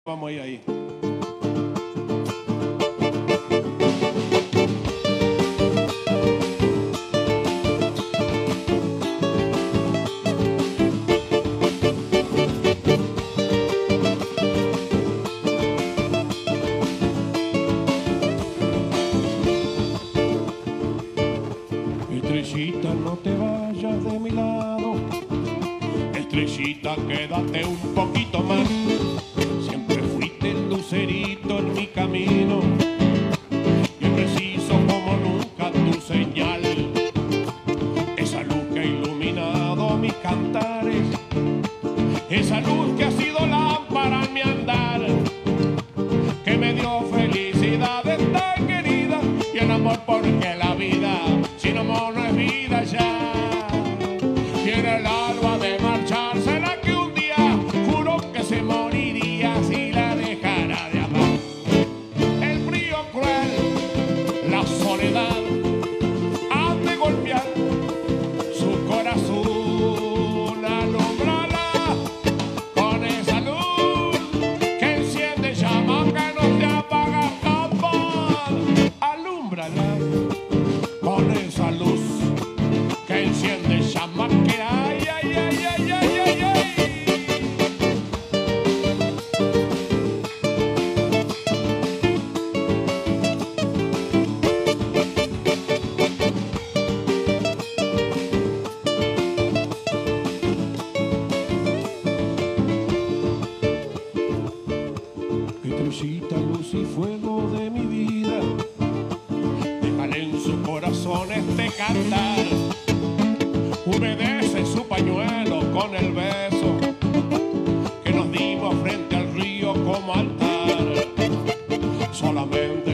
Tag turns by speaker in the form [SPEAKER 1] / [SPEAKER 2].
[SPEAKER 1] Vamos a ir ahí. Estrellita, no te vayas de mi lado. Estrellita, quédate un poquito más. Siempre fuiste el lucerito en mi camino y preciso como nunca tu señal. Esa luz que ha iluminado mis cantares, esa luz que ha sido lámpara en mi andar, que me dio felicidades tan queridas y el amor, porque la vida sin amor no es vida ya. Tiene el alba de marcharse, la que un día juró que se moriría si la dejara de amar. El frío cruel, la soledad, han de golpear su corazón. Alumbrala con esa luz que enciende llama que no se apaga jamás. Alúmbrala con esa luz que enciende llama que ay, ay, ay, ay, ay, ay, ay. Estrellita, luz y fuego de mi vida, déjale en su corazón este cantar. Humedece su pañuelo con el beso que nos dimos frente al río como altar. Solamente